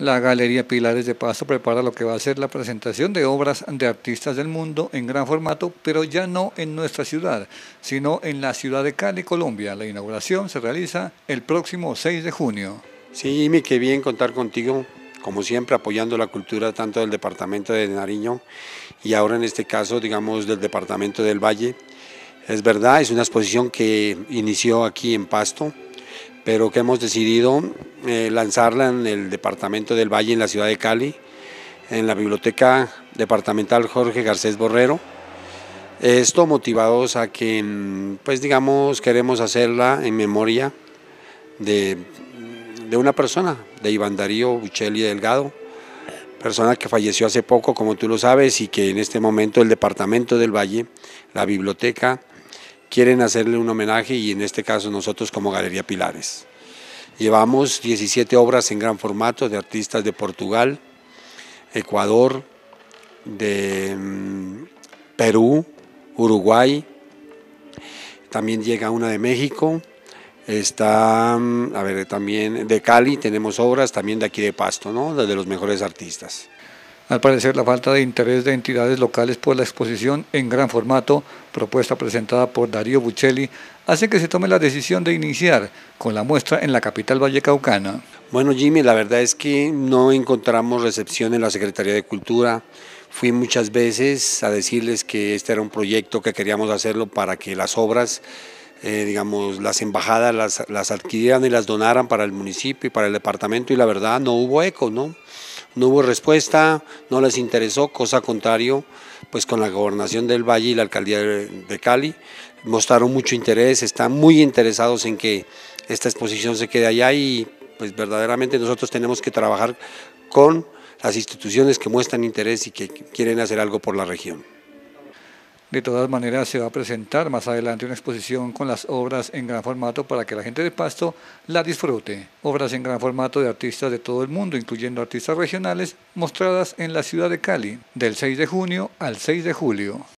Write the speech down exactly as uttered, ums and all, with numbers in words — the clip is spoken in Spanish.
La Galería Pilares de Pasto prepara lo que va a ser la presentación de obras de artistas del mundo en gran formato, pero ya no en nuestra ciudad, sino en la ciudad de Cali, Colombia. La inauguración se realiza el próximo seis de junio. Sí, Jimmy, qué bien contar contigo, como siempre, apoyando la cultura tanto del departamento de Nariño y ahora en este caso, digamos, del departamento del Valle. Es verdad, es una exposición que inició aquí en Pasto, pero que hemos decidido eh, lanzarla en el departamento del Valle, en la ciudad de Cali, en la Biblioteca Departamental Jorge Garcés Borrero. Esto motivados a que, pues digamos, queremos hacerla en memoria de, de una persona, de Iván Darío Buccelli Delgado, persona que falleció hace poco, como tú lo sabes, y que en este momento el departamento del Valle, la biblioteca, quieren hacerle un homenaje y en este caso nosotros como Galería Pilares. Llevamos diecisiete obras en gran formato de artistas de Portugal, Ecuador, de um, Perú, Uruguay, también llega una de México, está, a ver, también de Cali tenemos obras, también de aquí de Pasto, ¿no? De los mejores artistas. Al parecer, la falta de interés de entidades locales por la exposición en gran formato, propuesta presentada por Darío Buccelli, hace que se tome la decisión de iniciar con la muestra en la capital vallecaucana. Bueno, Jimmy, la verdad es que no encontramos recepción en la Secretaría de Cultura. Fui muchas veces a decirles que este era un proyecto que queríamos hacerlo para que las obras, eh, digamos, las embajadas las, las adquirieran y las donaran para el municipio y para el departamento, y la verdad no hubo eco, ¿no? No hubo respuesta, no les interesó, cosa contrario, pues con la gobernación del Valle y la alcaldía de Cali mostraron mucho interés, están muy interesados en que esta exposición se quede allá y pues verdaderamente nosotros tenemos que trabajar con las instituciones que muestran interés y que quieren hacer algo por la región. De todas maneras, se va a presentar más adelante una exposición con las obras en gran formato para que la gente de Pasto la disfrute. Obras en gran formato de artistas de todo el mundo, incluyendo artistas regionales, mostradas en la ciudad de Cali, del seis de junio al seis de julio.